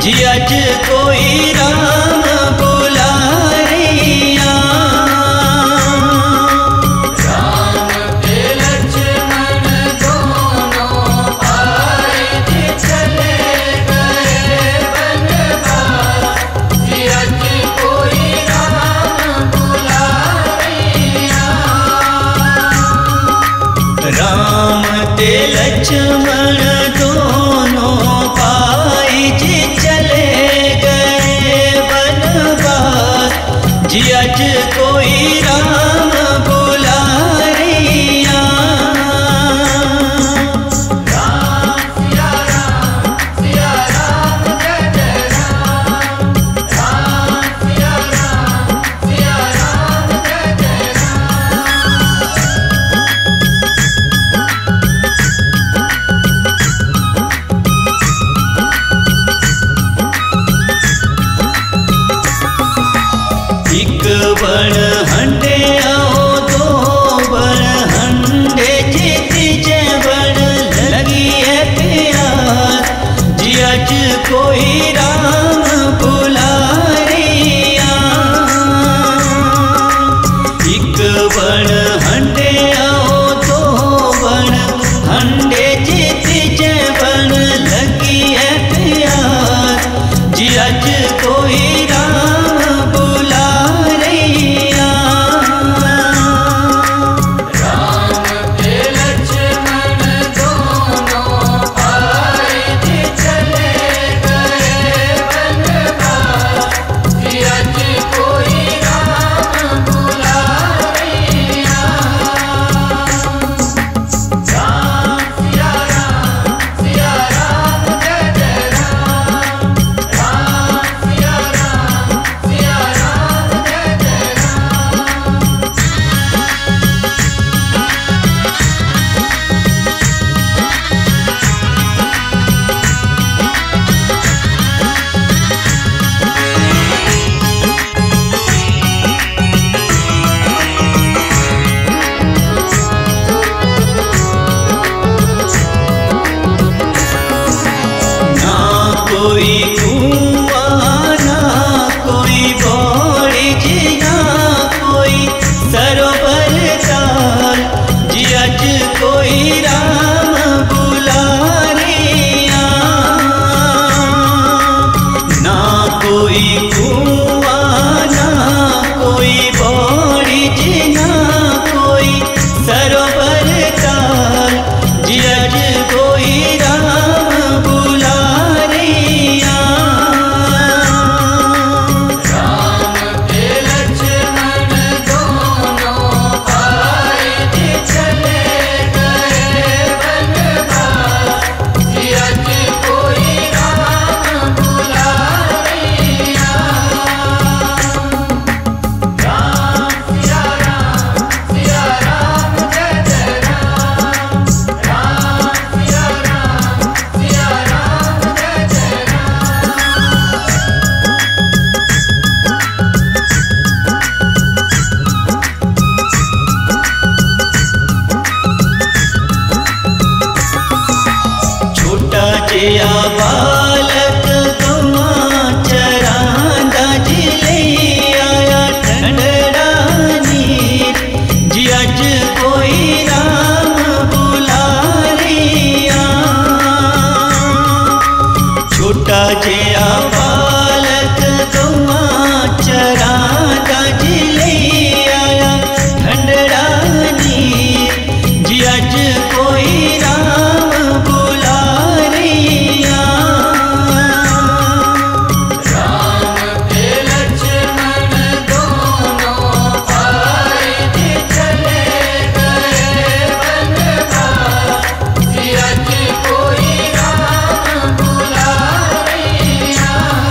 जी अज कोई राम बुला रैया। राम ते लक्ष्मण दोनों भाई जी चले गए बनवास। जी अज कोई राम बुला रैया। राम ते लक्ष्मण दोनों भाई जी चले गए बनवास। जी अज कोई राम बुला रैया। राम सिया राम जय जय राम। राम सिया राम जय जय राम। एक बण हंडे आओ दो बण हंडे जी तीजे बण लगी है प्यास। जी अज कोई राम बुला रैया। एक बण हंडे आओ दो बण हंडे जी तीजे बण लगी है प्यास। जी अज कोई राम बुला रैया। राम ते लक्ष्मण दोनों भाई जी चले गए बनवास। जी अज कोई राम बुला रैया। राम सिया राम जय जय राम। राम सिया राम जय जय राम। ना कोई कुआं ना कोई बौड़ी जी ना कोई सरोवर ताल। जी अज कोई राम बुला रैया। ना कोई कुआं ना कोई बौड़ी जी ना कोई सरोवर ताल। जी अज कोई राम बुला रैया। राम ते लक्ष्मण दोनों भाई जी चले गए बनवास। जी अज कोई राम बुला रैया। राम सिया राम जय जय राम। राम सिया राम जय जय राम। छोटा जिया बालक गवा चरांदा जी ले आया ठंडड़ा नीर। जी अज कोई राम बुला रैया। छोटा जिया बालक गवा चरांदा जी ले आया ठंडड़ा नीर। जी अज कोई राम बुला रैया। राम ते लक्ष्मण दोनों भाई जी चले गए बनवास। जी अज कोई राम बुला रैया।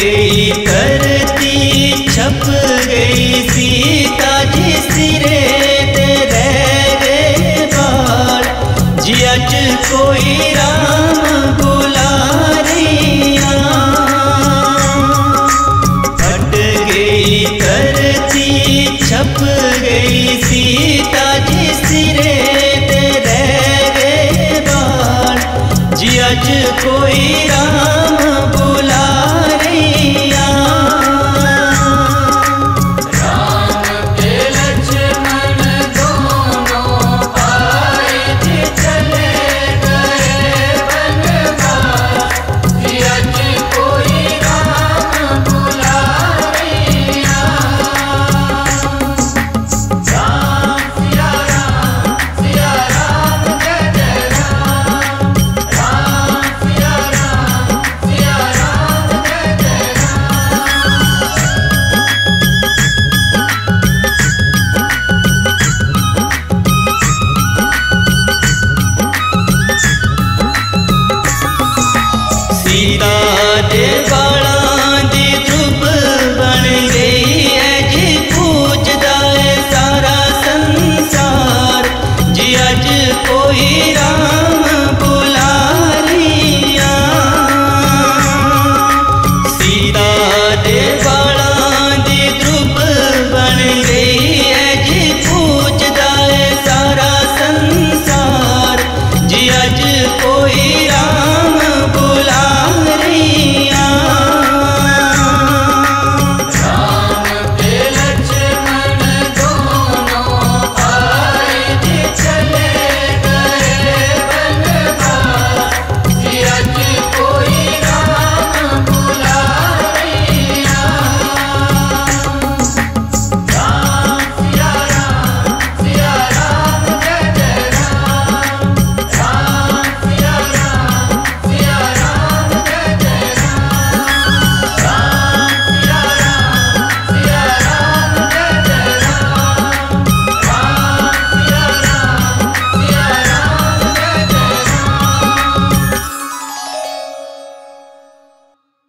गई धरती छप गई सीता जी सिरे ते रह गए बाल जी अज कोई राम बुलारियां फट गई धरती छप गई सीता जी सिरे ते रह गए बाल जी अज कोई राम